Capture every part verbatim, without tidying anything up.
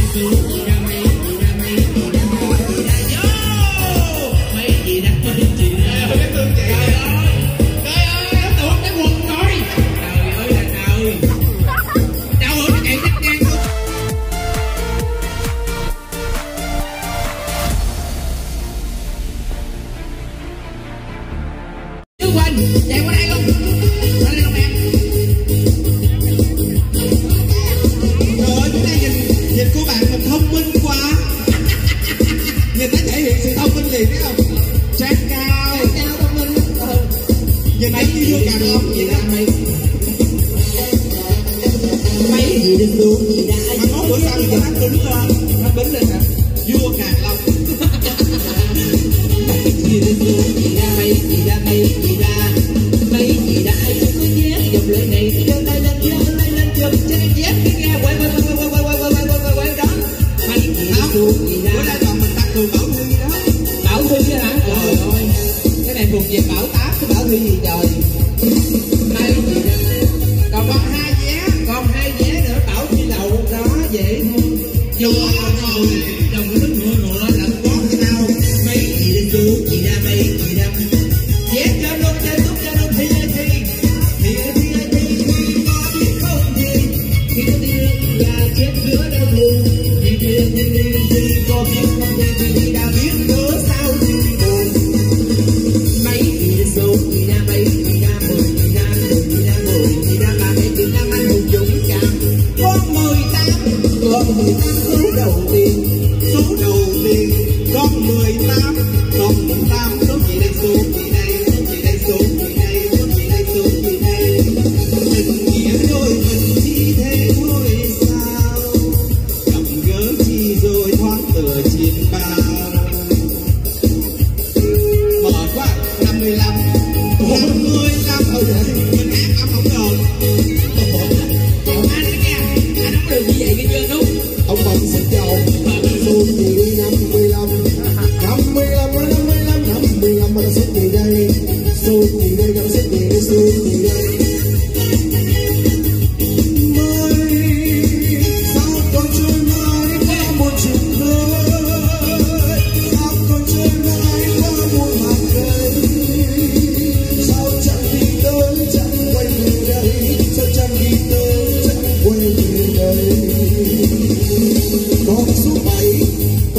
Con số bảy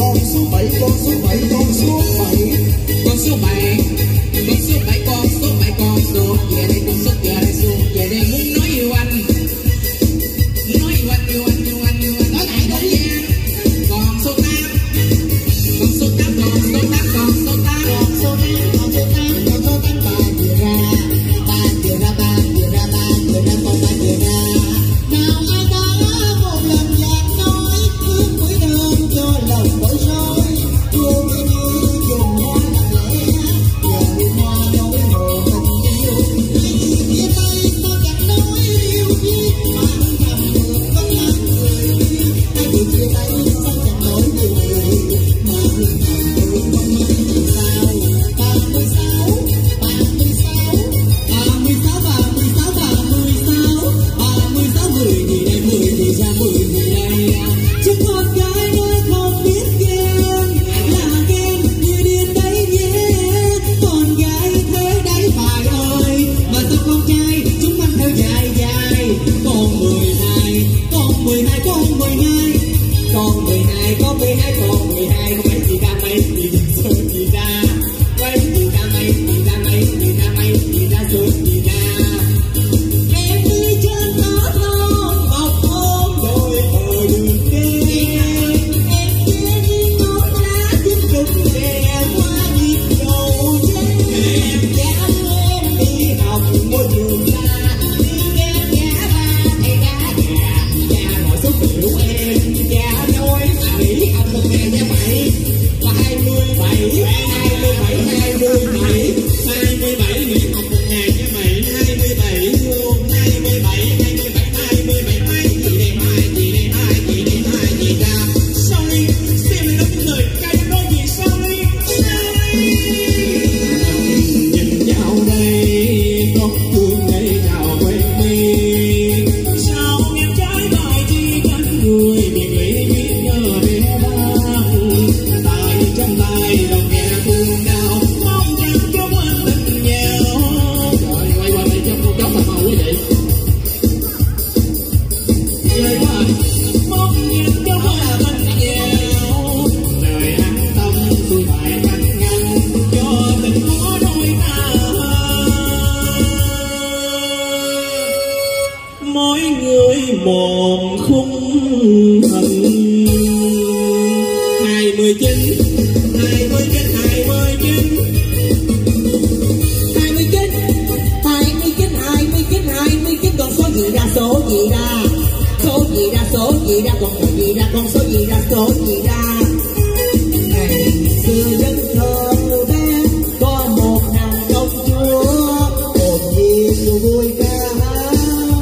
gì ra, con số gì ra, số gì ra. Ngày xưa dân thơ bé có một nàng công chúa, hồn nhiên dù vui ca hát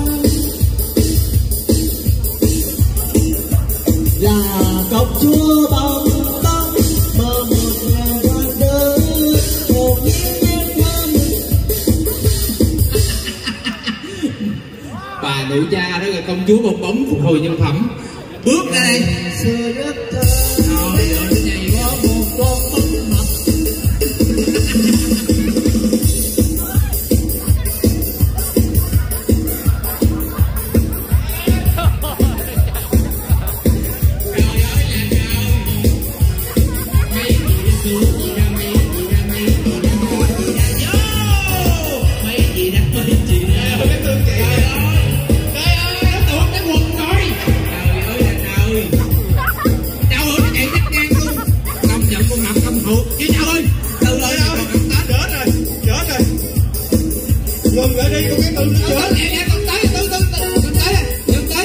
là công chúa bông tóc mơ một ngày qua đời, hồn nhiên em thơm. Bà nữ cha đó là công chúa bong bóng phục hồi nhân phẩm. Bước ra đây. Xưa rất thơ Trời ơi, nó nhảy có một con bóng mập. Ngừng lại đi, con cái tự nó chết. Em em con tới, từ từ từ con tới, con tới.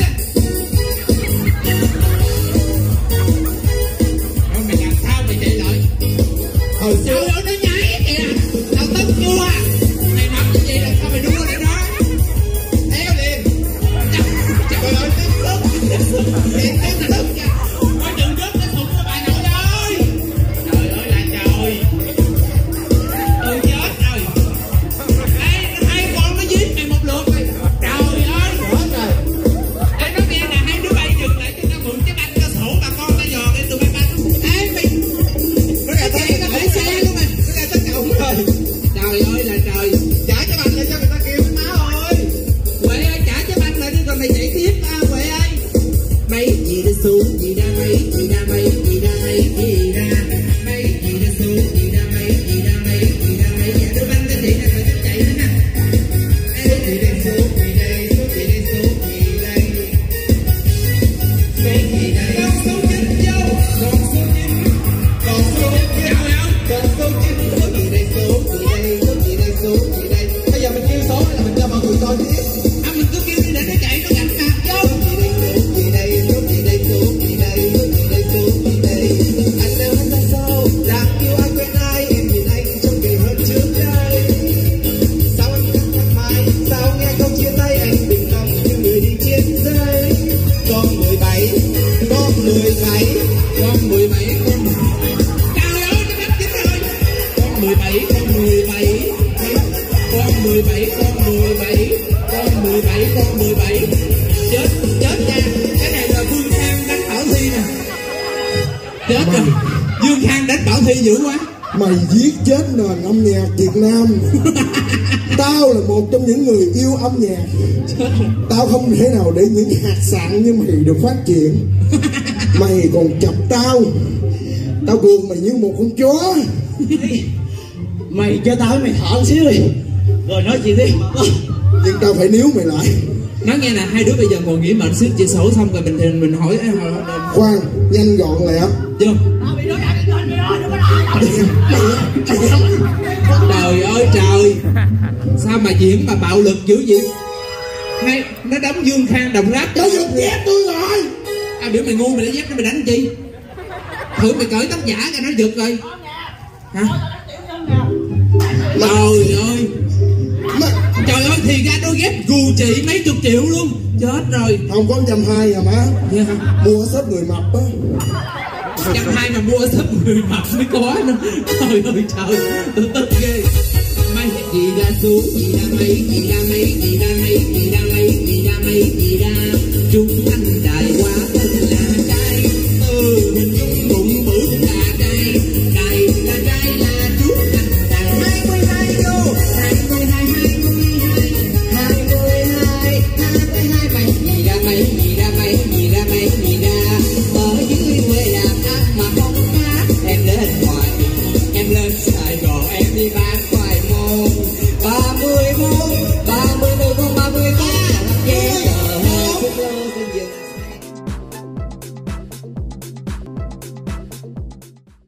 Thôi mày làm sao mày chạy lại? Hồi Trời ơi nó nhảy kìa, tao tức chưa? Mày mặc cái gì là sao mày đua lại đó? Theo liền. Trời ơi tiếp sức, tiếp sức, tiếp sức nha. Coi chừng rớt cái sụn của bà nội ơi. Trời ơi là trời. Tôi chết rồi. Hai con nó giết mày một lượt rồi. Trời ơi. Ê nó nghe nè, hai đứa bay dừng lại cho tao mượn cái banh cơ sổ bà con tao dò để tụi bay banh. Ê mày. nó ra tới Nó phải xe luôn mày. nó ra tới cổng rồi. Trời ơi là trời. Trả cái bành lại cho người ta kêu với má ơi. Quệ ơi trả cái banh lại đi rồi mày chạy tiếp à Quệ ơi. Mấy gì đã xuống gì ra, mấy gì ra, mấy gì ra, mấy gì ra. Mấy gì đã xuống gì ra, mấy gì ra, mấy gì ra, mấy gì ra. Đưa banh cho chị nè, rồi chạy nữa nè. Số gì đây, số gì đây, số gì đây, số gì đây. Mấy gì đây. Con số chín vô. Con số chín. Còn số chín. Trời ơi. Còn số chín. Số gì đây, số gì đây, số gì đây, số gì đây. Bây giờ mình kêu số hay là mình cho mọi người coi tiếp? À mình cứ kêu đi để nó chạy nó gạch mặt vô. Số gì đây, số gì đây, số gì đây, số gì đây, số gì đây. Anh đang hát ra sao, đang yêu ai quên ai, em nhìn anh trong ngày hơn trước đây. Sao anh khắc khắc mai, sao nghe câu chia tay anh bình lòng như người đi trên dây. Con mười bảy, con mười bảy, Con mười bảy con. Trời ơi nó bắt chín rồi. Con mười bảy con mười bảy. Con mười bảy con mười bảy. Con mười bảy con mười bảy. Chết chết nha. Cái này là Dương Khang đánh Bảo Thi nè. Chết rồi. Dương Khang đánh Bảo Thi dữ quá. Mày giết chết nền âm nhạc Việt Nam. Tao là một trong những người yêu âm nhạc. Tao không thể nào để những hạt sạn như mày được phát triển. Mày còn chọc tao. Tao gườm mày như một con chó. mày cho tao mày thở một xíu đi, rồi nói chuyện đi. Nhưng tao phải níu mày lại. Nói nghe nè, hai đứa bây giờ ngồi nghỉ mệt xíu chia sổ xong rồi bình thường mình hỏi. Khoan, nhanh gọn lẹ. Chưa? Trời ơi trời. Sao mà diễn mà bạo lực dữ vậy? Hay nó đóng Dương Khang đồng ráp. Tao giật dép tôi rồi. À biểu mày ngu mày lấy dép nó mày đánh chi? Thử mày cởi tóc giả cho nó giật rồi. Hả? Trời ơi. Mà, Trời ơi thì ra đôi dép gù chị mấy chục triệu luôn. Chết rồi. không có trăm hai à má. Dạ hả? Mua shop người mập á. Trăm hai mà mua sắp người mập mới có nữa. Trời ơi trời. Tôi tức ghê. Mấy gì ra xuống gì ra, mấy gì ra, mấy gì ra, mấy gì ra, mấy gì ra, mấy gì ra. Chúng anh đại quá.